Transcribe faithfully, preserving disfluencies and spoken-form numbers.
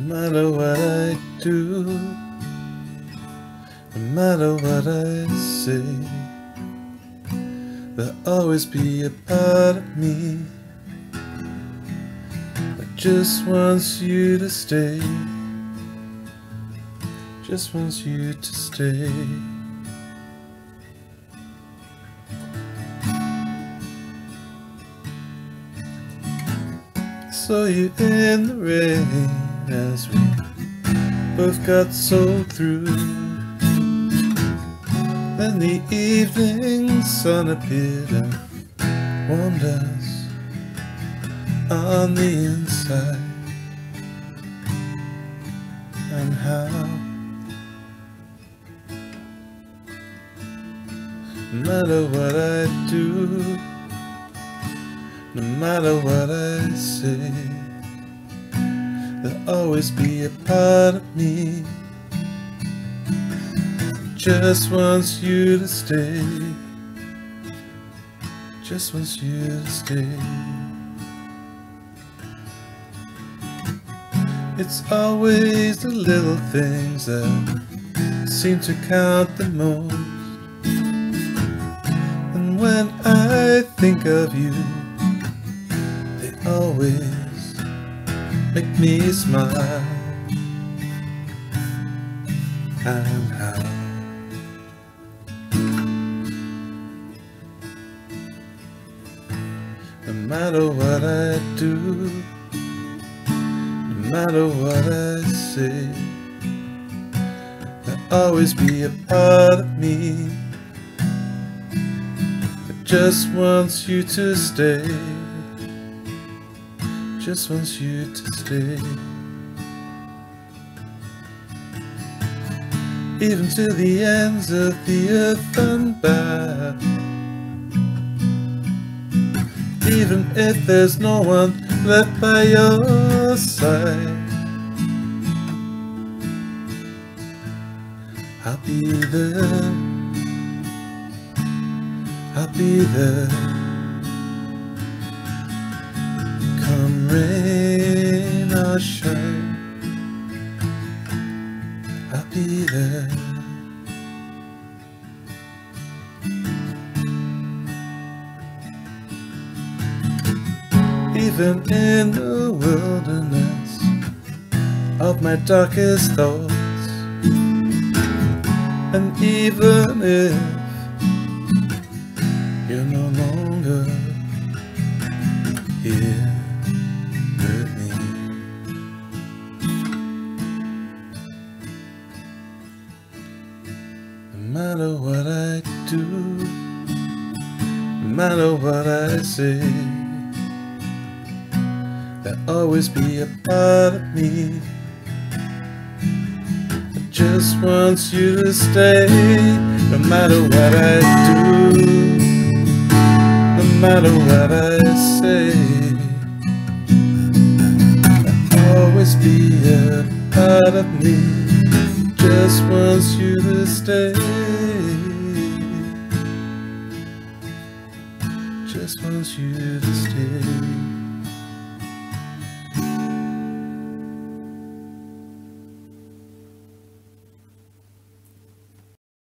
matter what I do, no matter what I say, there'll always be a part of me that just wants you to stay, just wants you to stay. Saw you in the rain as we both got so through. Then the evening sun appeared and warmed us on the inside. And how, no matter what I do, no matter what I say, there'll always be a part of me that just wants you to stay, just wants you to stay. It's always the little things that seem to count the most. And when I think of you, they always make me smile. And how, no matter what I do, no matter what I say, there'll always be a part of me that just wants you to stay, just wants you to stay. Even to the ends of the earth and back. Even if there's no one left by your side, I'll be there, I'll be there. Come rain or shine, I'll be there. Even in the wilderness of my darkest thoughts, and even if you're no longer here with me, no matter what I do, no matter what I say, there'll always be a part of me that just wants you to stay. No matter what I do, no matter what I say, there'll always be a part of me that just wants you to stay, just wants you to stay.